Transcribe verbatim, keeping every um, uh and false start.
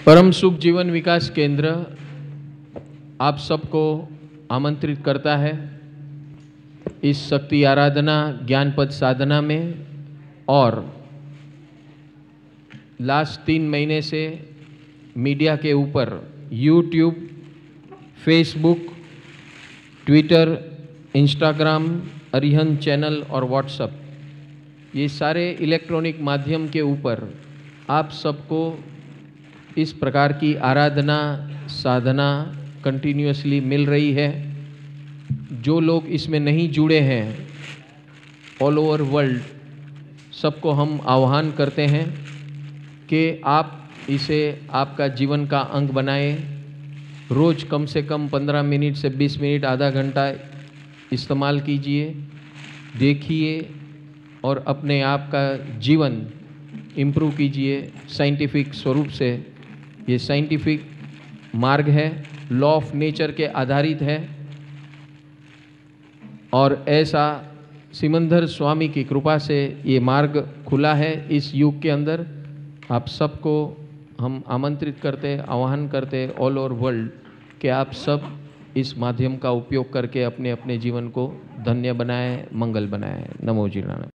परम सुख जीवन विकास केंद्र आप सबको आमंत्रित करता है इस शक्ति आराधना ज्ञानपद साधना में। और लास्ट तीन महीने से मीडिया के ऊपर YouTube, Facebook, Twitter, Instagram, Arihant channel और व्हाट्सएप, ये सारे इलेक्ट्रॉनिक माध्यम के ऊपर आप सबको इस प्रकार की आराधना साधना कंटिन्यूअसली मिल रही है। जो लोग इसमें नहीं जुड़े हैं, ऑल ओवर वर्ल्ड, सबको हम आह्वान करते हैं कि आप इसे आपका जीवन का अंग बनाएं। रोज़ कम से कम पंद्रह मिनट से बीस मिनट, आधा घंटा इस्तेमाल कीजिए, देखिए और अपने आप का जीवन इम्प्रूव कीजिए। साइंटिफिक स्वरूप से ये साइंटिफिक मार्ग है, लॉ ऑफ नेचर के आधारित है। और ऐसा सिमंदर स्वामी की कृपा से ये मार्ग खुला है इस युग के अंदर। आप सबको हम आमंत्रित करते, आह्वान करते ऑल ओवर वर्ल्ड कि आप सब इस माध्यम का उपयोग करके अपने अपने जीवन को धन्य बनाएं, मंगल बनाएं। नमो जी नारायण।